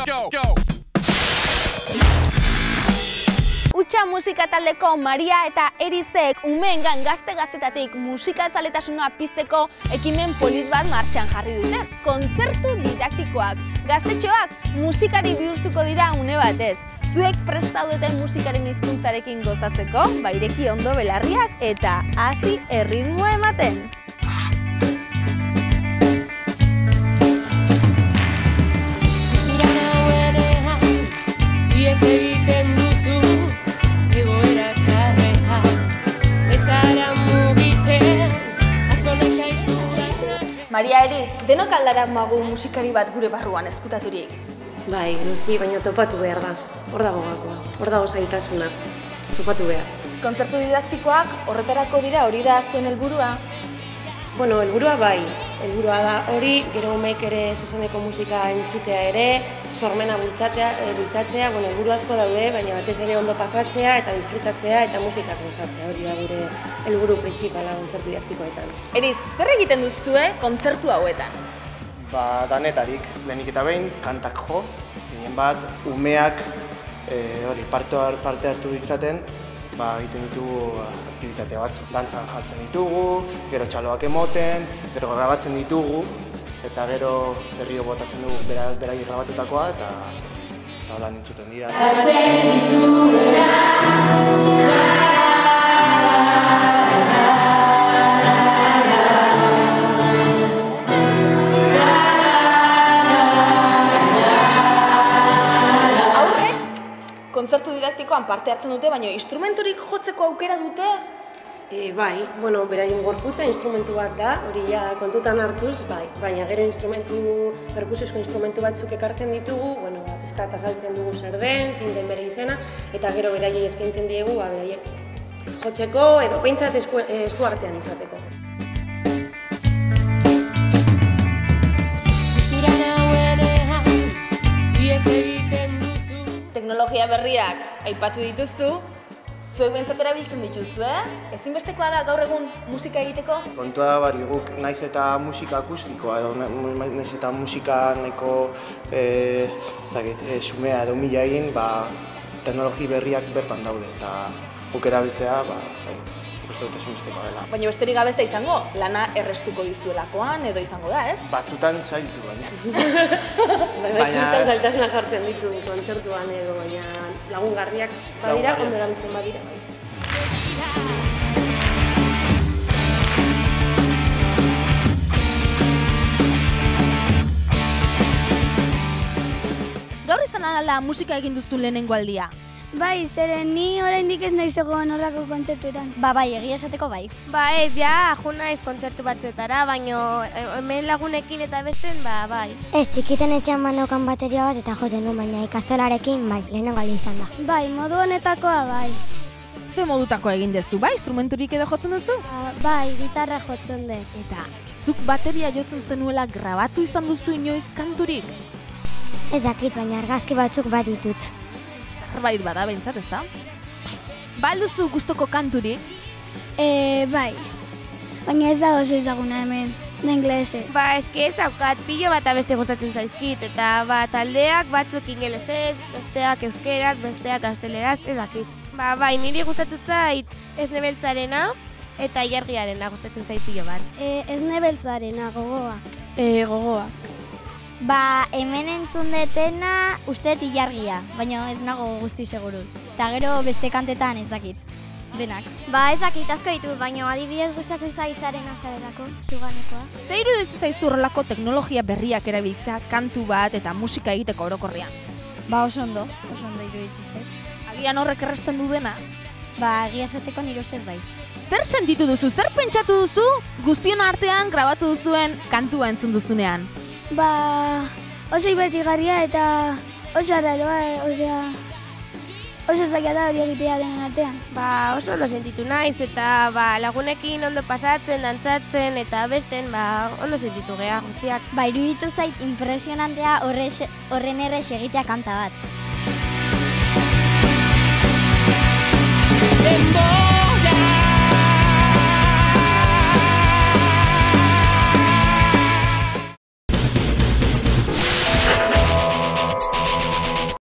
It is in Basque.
Utsa musika taldeko Maria eta Erizek umeengan gazte-gaztetatik musikazaletasuna pizteko ekimen polit bat martxan jarri dute. Kontzertu didaktikoak. Gaztetxoak musikari bihurtuko dira une batez. Zuek prest zaudeten musikaren hizkuntzarekin gozatzeko, ireki ondo belarriak eta hasi erritmoa ematen. Maria Eriz, denok aldarak magu musikari bat gure barruan ezkutaturik? Bai, noski, baina topatu behar da. Hor dago gakoa, hor dago zailtasuna. Topatu behar. Kontzertu didaktikoak horretarako dira, hori da zuen helburua? Bueno, helburua bai. Helburua da hori, gero umeek ere zuzeneko musika entzutea ere, sormena bultzatzea, helburu asko daude, baina batez ere ondo pasatzea eta disfrutatzea eta musikaz gozatzea. Hori da gure helburu printzipala kontzertu didaktikoetan. Eriz, zer egiten duzue kontzertu hauetan? Danetarik, lehenik eta behin, kantak jo, gehien bat, umeak parte hartu ditzaten, egiten ditugu aktibitate batzuk. Dantzan jartzen ditugu, gero txaloak emoten, gero grabatzen ditugu, eta gero berriro botatzen dugu beraiek grabatutakoa, eta hola nintzuten dira. Kontzertu didaktikoan parte hartzen dute, baina instrumenturik jotzeko aukera dute? Bai, beraien gorputza instrumentu bat da, hori kontutan hartuz, baina gero perkusiozko instrumentu batzuk ekartzen ditugu, pizkat azaltzen dugu zer den, zein den bere izena, eta gero beraiei eskaintzen diegu, beraiek jotzeko edo behintzat esku artean izateko. Teknologia berriak aipatu dituzu, zuek behintzat erabiltzen dituzue? Ezinbestekoa da gaur egun musika egiteko? Kontua da guk naiz eta musika akustikoa edo naiz eta musika nahiko xumea edo umila egin, teknologi berriak bertan daude eta guk erabiltzea, uste dut ezinbestekoa dela. Baina besterik gabe ez da izango, lana errestuko dizuelakoan edo izango da, ez? Batzutan zailtu baina. Batzutan zailtasuna jartzen ditu kontzertuan edo, baina lagungarriak badira, ondo erabiltzen badira. Gaur izan ala musika egin duzu lehenengo aldia? Bai, zeren ni oraindik ez naiz egon horrako kontzertuetan. Bai, egia esateko bai. Ez, jo naiz kontzertu batzuetara, baina hemen lagunekin eta besten, bai. Ez, txikiten etxean banokan bateria bat eta joten nuen, baina ikastolarekin, lehenengo aldi izan da. Bai, modu honetakoa bai. Ze modutakoa egin dezu, instrumenturik edo jotzen duzu? Bai, gitarra jotzen dut. Eta, zuk bateria jotzen zenuela grabatu izan duzu inoiz kanturik? Ez dakit, baina argazki batzuk bat ditut. Zerbait bada behintzat, ez da? Balduzu gustoko kanturik? Bai, baina ez da oso ezaguna hemen, da inglese. Eski ez daukat, pilo bat abeste gustatzen zaizkit, eta taldeak batzuk ingelesez, besteak euskeraz, besteak gazteleraz, ez dakit. Bai, niri gustatu zait Esne Beltzarena eta Ilargiarena gustatzen zait pilo bat. Esne Beltzarena, gogoak. Gogoak. Hemen entzun detena usteet Ilargia, baina ez nago guzti seguruz. Eta gero beste kantetan ez dakit, denak. Ez dakit asko ditu, baina adibidez gustatzen zaizaren azarelako, suganekoa. Zer iruditzen zaizu horrelako teknologia berriak erabiltzea kantu bat eta musika egiteko orokorrean? Oso ondo iruditzen zait. Agian horrek erresten du dena? Egia esateko nire ustez bai. Zer sentitu duzu, zer pentsatu duzu guztion artean grabatu duzuen kantua entzun duzunean? Oso ibertigarria eta oso arraroa, oso zaila da hori egitea denen artean. Oso ondo sentitu naiz eta lagunekin ondo pasatzen, dantzatzen eta besten ondo sentitu geha guztiak. Iruditu zait impresionantea horren errez egitea kanta bat.